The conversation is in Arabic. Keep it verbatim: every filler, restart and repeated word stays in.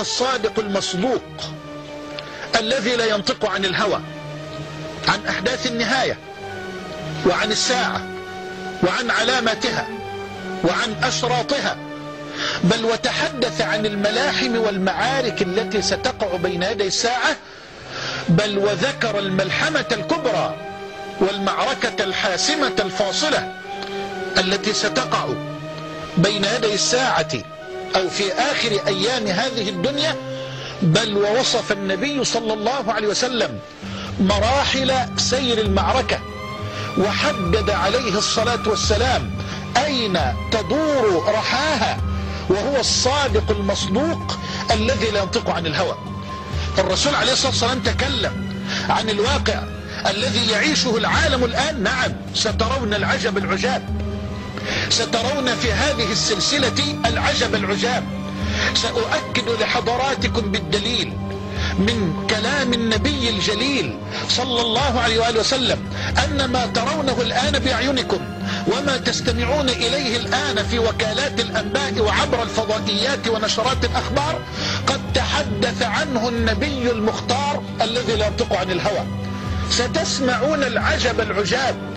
الصادق المصدوق الذي لا ينطق عن الهوى عن أحداث النهاية وعن الساعة وعن علاماتها وعن أشراطها، بل وتحدث عن الملاحم والمعارك التي ستقع بين يدي الساعة، بل وذكر الملحمة الكبرى والمعركة الحاسمة الفاصلة التي ستقع بين يدي الساعة أو في آخر أيام هذه الدنيا. بل ووصف النبي صلى الله عليه وسلم مراحل سير المعركة، وحدد عليه الصلاة والسلام أين تدور رحاها، وهو الصادق المصدوق الذي لا ينطق عن الهوى. الرسول عليه الصلاة والسلام تكلم عن الواقع الذي يعيشه العالم الآن. نعم، سترون العجب العجاب، سترون في هذه السلسلة العجب العجاب. سأؤكد لحضراتكم بالدليل من كلام النبي الجليل صلى الله عليه وآله وسلم أن ما ترونه الآن بأعينكم وما تستمعون إليه الآن في وكالات الأنباء وعبر الفضائيات ونشرات الأخبار قد تحدث عنه النبي المختار الذي لا ينطق عن الهوى. ستسمعون العجب العجاب